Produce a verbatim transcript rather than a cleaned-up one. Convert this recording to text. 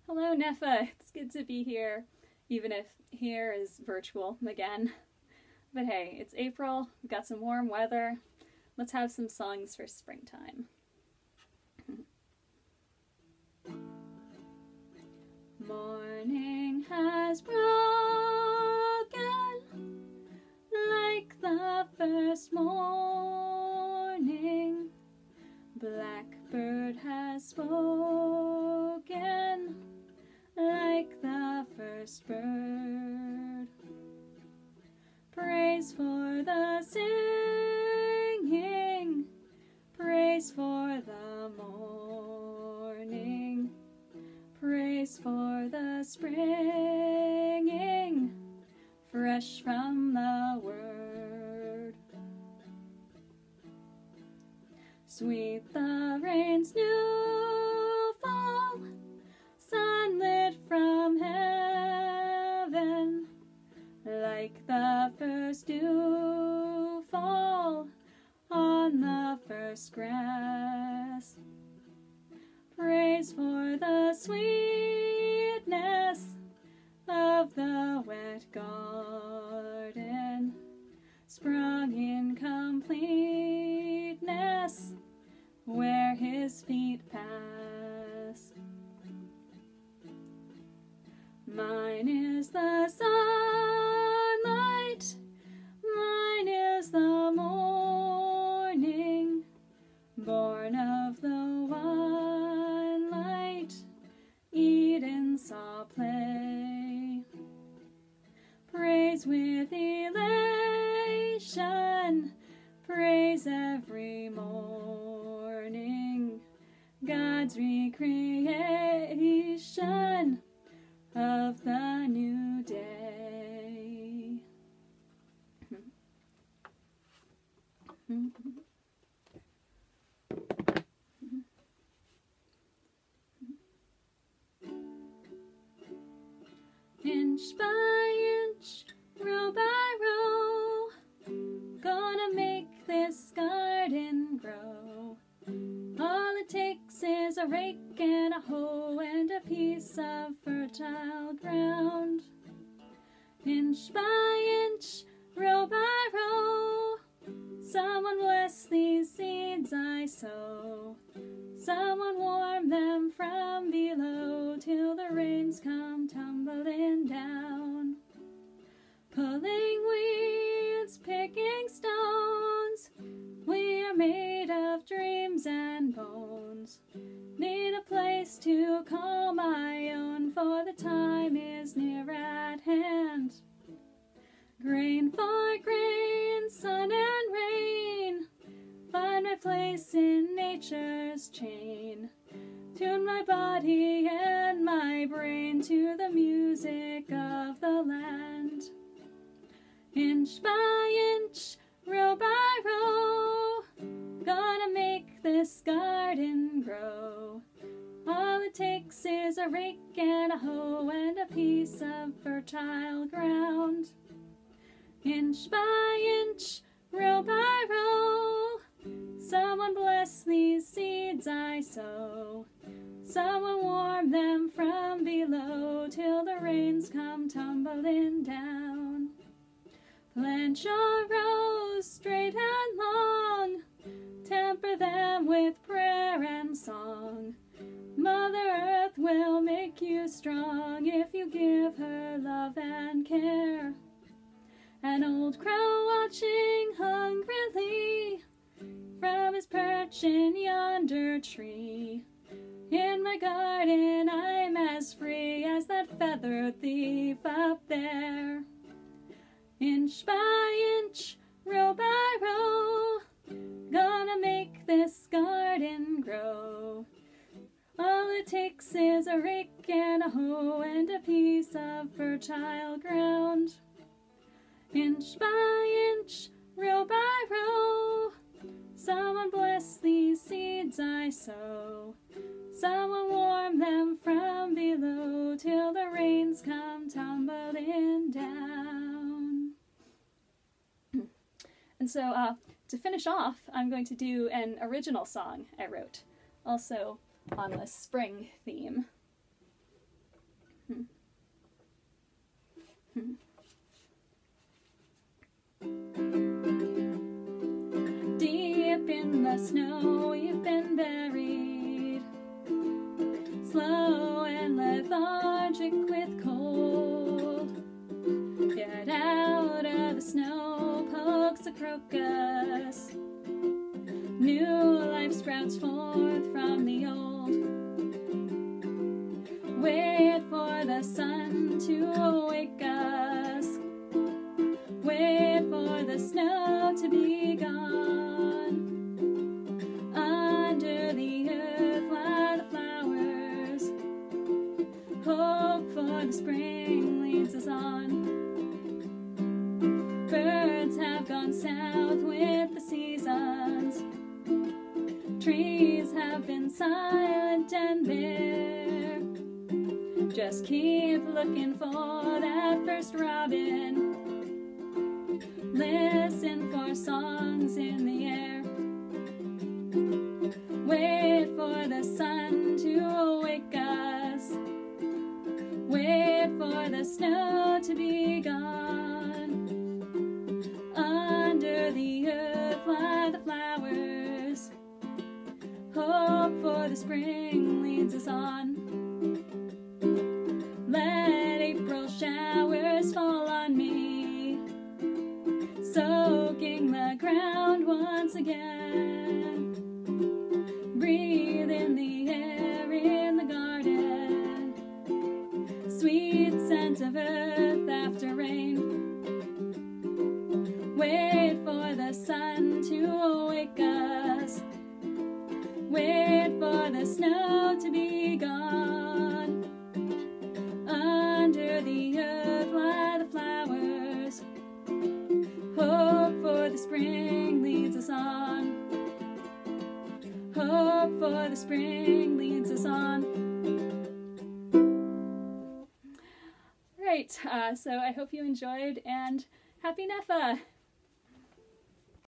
Hello, NEFFA. It's good to be here, even if here is virtual again. But hey, it's April, we've got some warm weather. Let's have some songs for springtime. Morning has broken like the first morning. Blackbird has spoken like the first bird. Praise for the singing, praise for the morning, praise for the springing, fresh from the word. Sweet the rain's new fall, sunlit from heaven, like the first dew fall on the first grass. Praise for the sweetness of the wet garden, sprung in completeness where his feet pass. Mine is the sunlight, mine is the morning, born of the one light, Eden saw play. Praise with elation, praise every morning, God's recreation of the new day. Inch by inch, row by row, gonna make this garden grow. All it takes is a rake and a hoe and a piece of fertile ground. Inch by inch, row by row, someone bless these seeds I sow. Someone warm them from below till the rains come tumbling down. Pulling weeds, picking stones, we are made of dreams and bones. Need a place to call my own, for the time is near at hand. Grain for grain, sun and rain, find my place in nature's chain. Tune my body and my brain to the music of the land. Inch by inch, row by row, gonna make this garden grow. All it takes is a rake and a hoe and a piece of fertile ground. Inch by inch, row by row, someone bless these seeds I sow. Someone warm them from below till the rains come tumbling down. Plant your rows straight and long, temper them with prayer and song. Mother Earth will make you strong if you give her love and care. An old crow watching hungrily from his perch in yonder tree. In my garden I'm as free as that feathered thief up there. Inch by inch, row by row, gonna make this garden grow. All it takes is a rake and a hoe and a piece of fertile ground. Inch by inch, row by row, someone bless these seeds I sow. Someone warm them from below till the rains come tumbling down. And so uh, to finish off, I'm going to do an original song I wrote, also on the spring theme. Deep in the snow you've been buried, slow and lethargic with cold. Yet out of the snow pokes a crocus, new life sprouts forth from the old. Wait for the sun to awake us, wait for the snow to be gone. Under the earth lie the flowers, hope for the spring leads us on. Birds have gone south with the seasons, trees have been silent and bare. Just keep looking for that first robin, listen for songs in the air. Wait for the sun to awake us, wait for the snow to be gone. Under the earth lie the flowers, hope for the spring leads us on. Let April showers fall on me, soaking the ground once again. Breathe in the air in the garden, sweet scent of earth after rain. Wait for the sun to awake us, wait for the snow to be gone. Under the earth lie the flowers, hope for the spring leads us on. Hope for the spring leads us on. Right, uh, so I hope you enjoyed, and happy NEFFA!